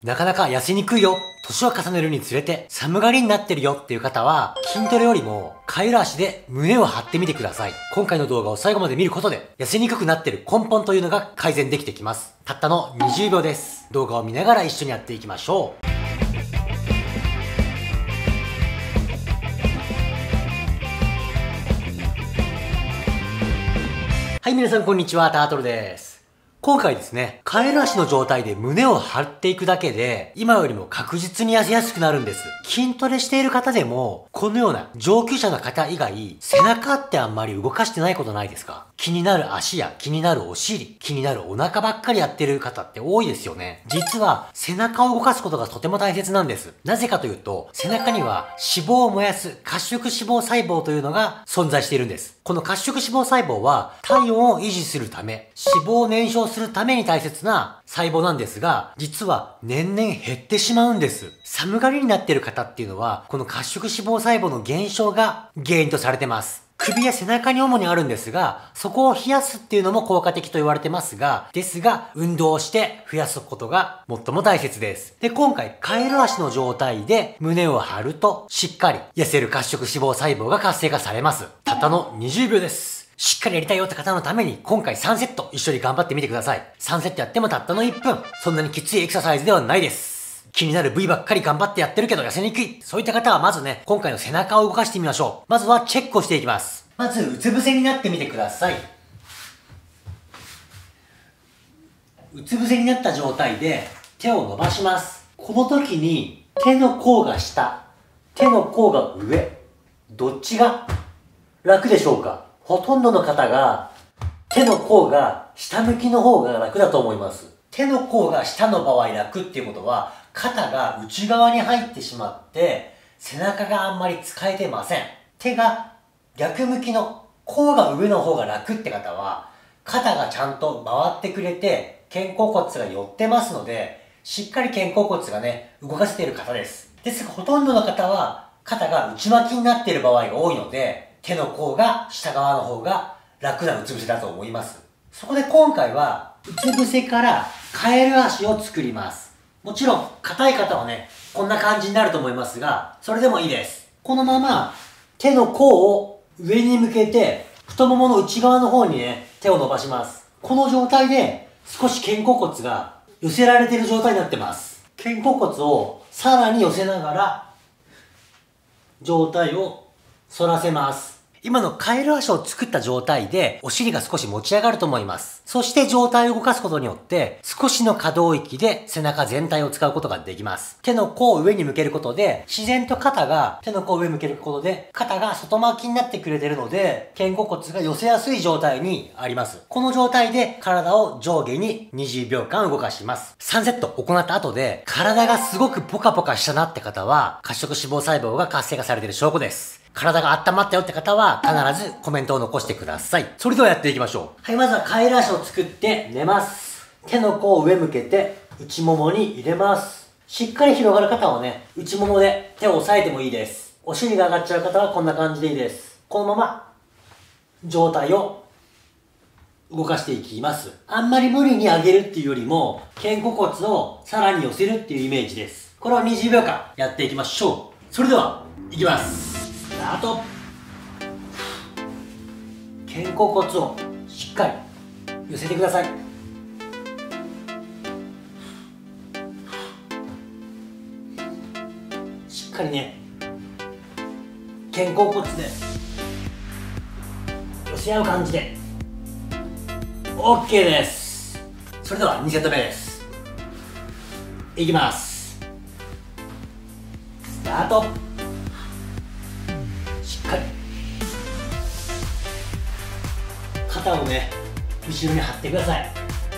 なかなか痩せにくいよ。年を重ねるにつれて寒がりになってるよっていう方は、筋トレよりもカエル足で胸を張ってみてください。今回の動画を最後まで見ることで、痩せにくくなってる根本というのが改善できてきます。たったの20秒です。動画を見ながら一緒にやっていきましょう。はい、皆さんこんにちは、タートルです。今回ですね、カエル足の状態で胸を張っていくだけで、今よりも確実に痩せやすくなるんです。筋トレしている方でも、このような上級者の方以外、背中ってあんまり動かしてないことないですか？気になる足や気になるお尻、気になるお腹ばっかりやってる方って多いですよね。実は、背中を動かすことがとても大切なんです。なぜかというと、背中には脂肪を燃やす褐色脂肪細胞というのが存在しているんです。この褐色脂肪細胞は体温を維持するため、脂肪を燃焼するために大切な細胞なんですが、実は年々減ってしまうんです。寒がりになっている方っていうのは、この褐色脂肪細胞の減少が原因とされてます。首や背中に主にあるんですが、そこを冷やすっていうのも効果的と言われてますが、運動をして増やすことが最も大切です。で、今回、カエル足の状態で胸を張ると、しっかり痩せる褐色脂肪細胞が活性化されます。たったの20秒です。しっかりやりたいよって方のために、今回3セット一緒に頑張ってみてください。3セットやってもたったの1分。そんなにきついエクササイズではないです。気になる部位ばっかり頑張ってやってるけど痩せにくい。そういった方はまずね、今回の背中を動かしてみましょう。まずはチェックをしていきます。まず、うつ伏せになってみてください。うつ伏せになった状態で手を伸ばします。この時に手の甲が下、手の甲が上。どっちが楽でしょうか？ほとんどの方が手の甲が下向きの方が楽だと思います。手の甲が下の場合楽っていうことは、肩が内側に入ってしまって背中があんまり使えてません。手が逆向きの甲が上の方が楽って方は、肩がちゃんと回ってくれて肩甲骨が寄ってますので、しっかり肩甲骨がね、動かせている方です。ですがほとんどの方は肩が内巻きになっている場合が多いので、手の甲が下側の方が楽なうつ伏せだと思います。そこで今回はうつ伏せからカエル足を作ります。もちろん硬い方はね、こんな感じになると思いますが、それでもいいです。このまま手の甲を上に向けて太ももの内側の方にね、手を伸ばします。この状態で少し肩甲骨が寄せられている状態になってます。肩甲骨をさらに寄せながら状態を反らせます。今のカエル足を作った状態でお尻が少し持ち上がると思います。そして状態を動かすことによって少しの可動域で背中全体を使うことができます。手の甲を上に向けることで自然と肩が手の甲を上に向けることで肩が外巻きになってくれているので肩甲骨が寄せやすい状態にあります。この状態で体を上下に20秒間動かします。3セット行った後で体がすごくポカポカしたなって方は褐色脂肪細胞が活性化されている証拠です。体が温まったよって方は必ずコメントを残してください。それではやっていきましょう。はい、まずはカエル足を作って寝ます。手の甲を上向けて内ももに入れます。しっかり広がる方はね、内ももで手を押さえてもいいです。お尻が上がっちゃう方はこんな感じでいいです。このまま上体を動かしていきます。あんまり無理に上げるっていうよりも肩甲骨をさらに寄せるっていうイメージです。これを20秒間やっていきましょう。それではいきます。あと肩甲骨をしっかり寄せてください。しっかりね、肩甲骨で寄せ合う感じで OK です。それでは2セット目です。いきます。スタート。肩をね、後ろに張ってください。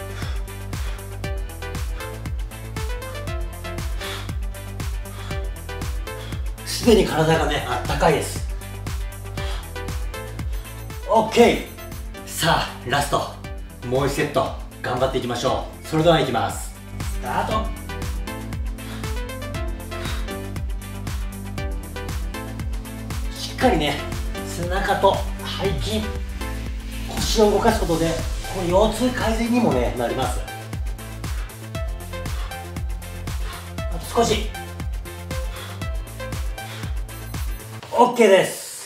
すでに体がね、あったかいです。 OK。 さあラストもう1セット頑張っていきましょう。それではいきます。スタート。しっかりね、背中と背筋、腰を動かすことでこの腰痛改善にもねなります。 少し。 OK です。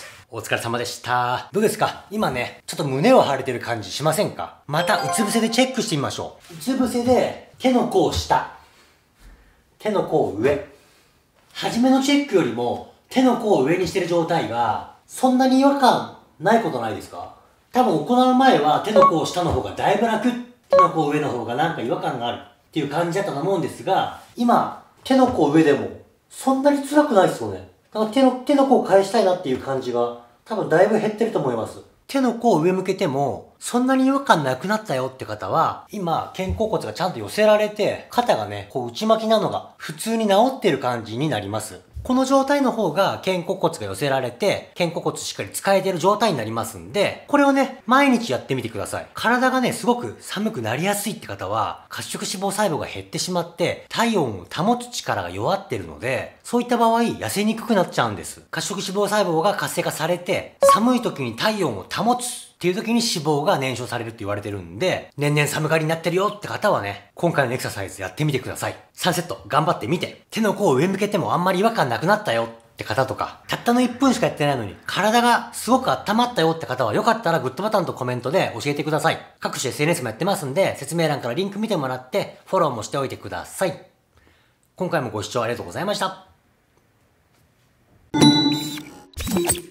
お疲れ様でした。どうですか？今ね、ちょっと胸を張れてる感じしませんか？またうつ伏せでチェックしてみましょう。うつ伏せで手の甲を下、手の甲を上。初めのチェックよりも手の甲を上にしてる状態がそんなに違和感ないことないですか？多分行う前は手の甲下の方がだいぶ楽、手の甲上の方がなんか違和感があるっていう感じだったと思うんですが、今手の甲上でもそんなに辛くないですよね。なんか手の甲を返したいなっていう感じが多分だいぶ減ってると思います。手の甲を上向けてもそんなに違和感なくなったよって方は、今肩甲骨がちゃんと寄せられて肩がねこう内巻きなのが普通に治ってる感じになります。この状態の方が肩甲骨が寄せられて、肩甲骨しっかり使えてる状態になりますんで、これをね、毎日やってみてください。体がね、すごく寒くなりやすいって方は、褐色脂肪細胞が減ってしまって、体温を保つ力が弱ってるので、そういった場合、痩せにくくなっちゃうんです。褐色脂肪細胞が活性化されて、寒い時に体温を保つっていう時に脂肪が燃焼されるって言われてるんで、年々寒がりになってるよって方はね、今回のエクササイズやってみてください。3セット頑張ってみて、手の甲を上向けてもあんまり違和感なくなったよって方とか、たったの1分しかやってないのに体がすごく温まったよって方は、よかったらグッドボタンとコメントで教えてください。各種 SNS もやってますんで、説明欄からリンク見てもらってフォローもしておいてください。今回もご視聴ありがとうございました。